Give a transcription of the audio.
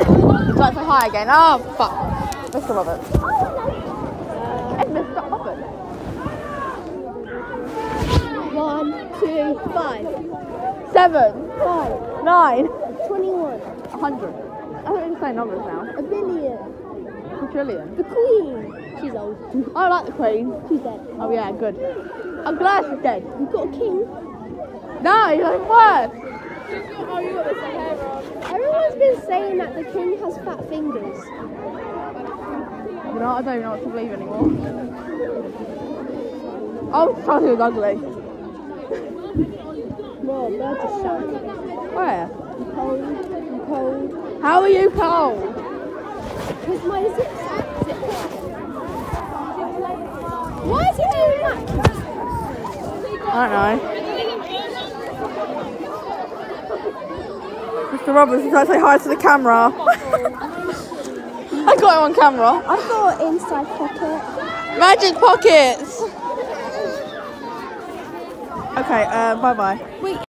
Would you like to say hi again? Oh, fuck. Mr. Roberts. It's Mr. Roberts. 1, 2, 5, 7, 5, 9, 21, 100. I don't even say numbers now. a billion. A trillion. The Queen. She's old. I like the Queen. She's dead. Oh yeah, good. I'm glad she's dead. We've got a king. No, you're even worse. Oh, you got the same hair on. Everyone's been saying that the king has fat fingers. You know, I don't even know what to believe anymore. Oh, Charlie was ugly. No, birds are shouting. Where? I'm cold. I'm cold. How are you cold? Because my zip. Why is he doing that? I don't know. Mr. Roberts, would you like to say hi to the camera? I got him on camera. I've got an inside pocket. Magic pockets. Okay, bye bye. Wait.